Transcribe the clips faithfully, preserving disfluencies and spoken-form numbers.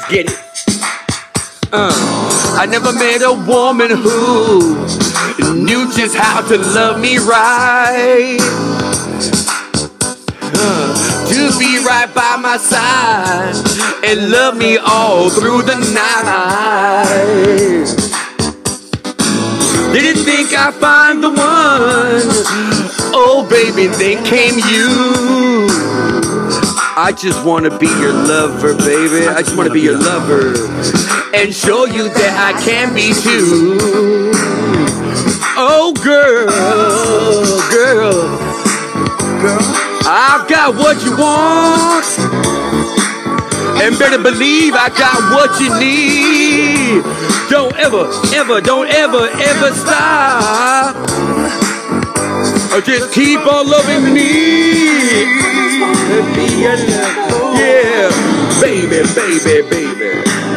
Get it. Uh, I never met a woman who knew just how to love me right. Uh, to be right by my side and love me all through the night. Didn't think I'd find the one. Oh baby, then came you. I just wanna be your lover, baby. I just wanna be your lover and show you that I can be too. Oh girl, girl, girl, I've got what you want, and better believe I got what you need. Don't ever, ever, don't ever, ever stop. Or just keep on loving me. Yeah, baby, baby, baby.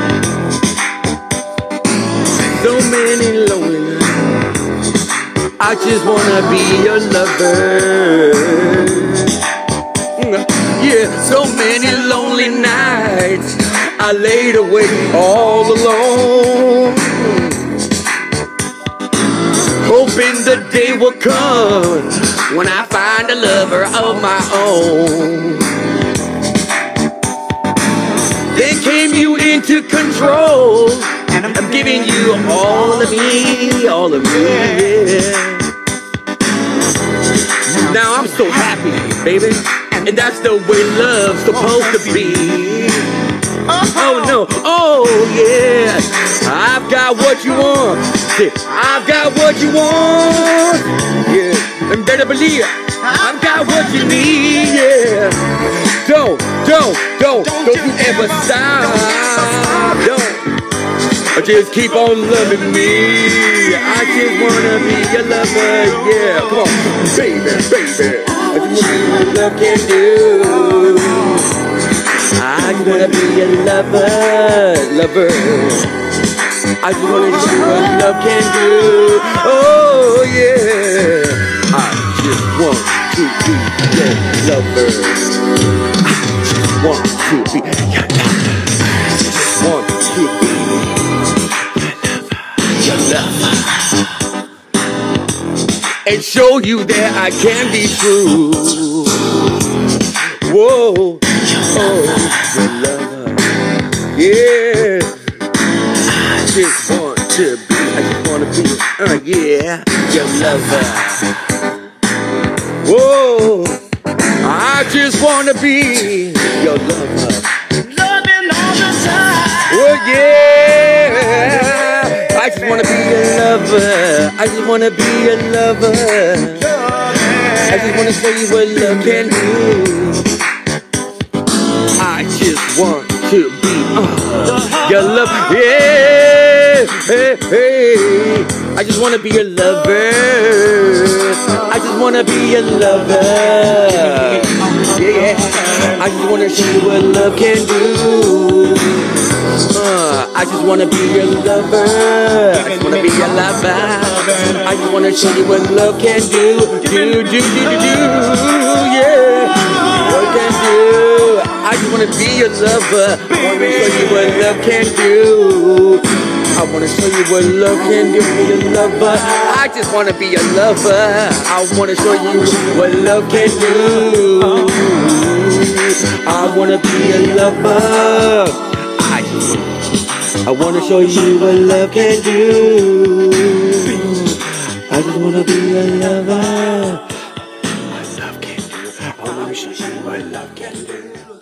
So many lonely nights, I just wanna be your lover. Yeah, so many lonely nights, I laid awake all alone, hoping the day will come when I find a lover of my own. Then came you into control, and I'm giving you all of me, all of me, yeah. Now I'm so happy, baby, and that's the way love's supposed to be. Oh no, oh yeah, I've got what you want, I've got what you want, yeah, and better believe it, I've got what you need, yeah. Don't, don't, don't, don't you ever stop, don't, just keep on loving me. I just wanna be your lover, yeah. Come on, baby, baby, I just wanna be what love can do. I just wanna be a lover, lover. I just wanna see what love can do. Oh yeah, I just want to be your lover. I just want to be your lover. I just want to be your lover, and show you that I can be true. Whoa. Oh, your lover, yeah. I just want to be, I just want to be, uh, yeah, your lover. Whoa, I just want to be your lover. Loving all the time. Oh, yeah. I just want to be your lover. I just want to be your lover. I just want to show you what love can do. I just want to be uh, your lover, yeah, hey, hey. I just want to be your lover. I just want to be your lover, yeah. I just want to show you what love can do. Uh, I just want to be your lover. I just want to be your lover. I just want to show you what love can do, do, do, do, do, do, yeah. What can do? I just wanna be your lover. I wanna show you what love can do. I wanna show you what love can do. Be your lover. I just wanna be your lover. I wanna show you what love can do. I wanna be your lover. I just wanna, I wanna show you what love can do. I just wanna be your lover. What love can do. I wanna show you what love can do.